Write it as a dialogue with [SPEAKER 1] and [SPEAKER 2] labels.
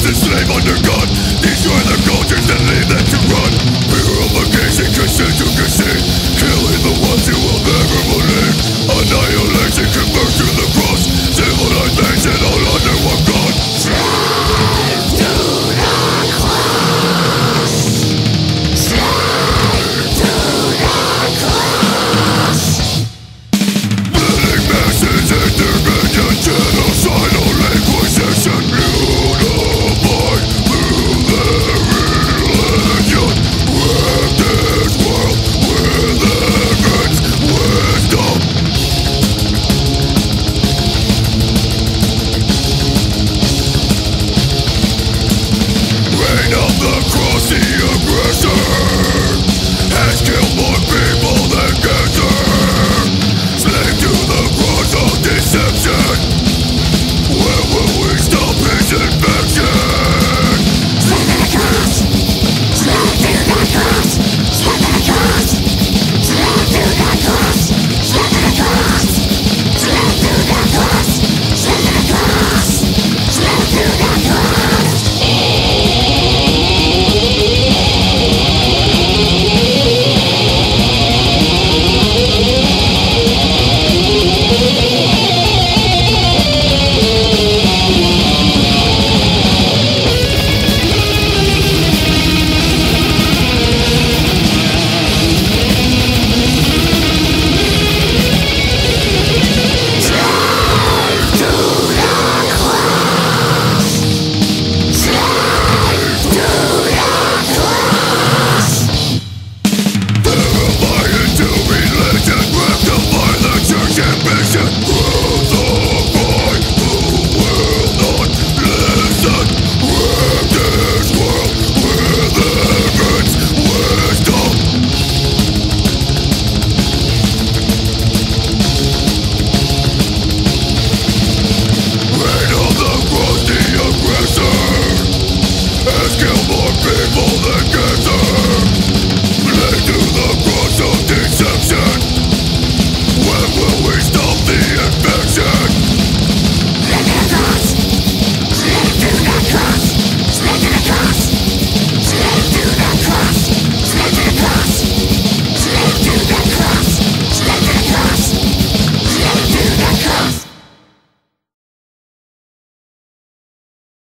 [SPEAKER 1] slave under God. Destroy the cultures and leave them to run. Purification, consent to concede. Killing the ones you will never believe. Annihilation, convert to the cross. Civilization all under one God.
[SPEAKER 2] Slave to the cross. Slave to the cross.
[SPEAKER 1] Living masses, intervention, genocidal inquisition. Unified through their religion. Wreck this world with ignorance, wisdom. Reign of the cross, the aggressor has killed more people than cancer. Slave to the cross of deception. Where will we stop his infection?
[SPEAKER 2] Slave to the cross. Slave to the cross. Slave to the cross. Slave to the cross. Slave to the cross. Slave to the cross. Slave to the cross. Slave to the cross. Has killed more people than cancer.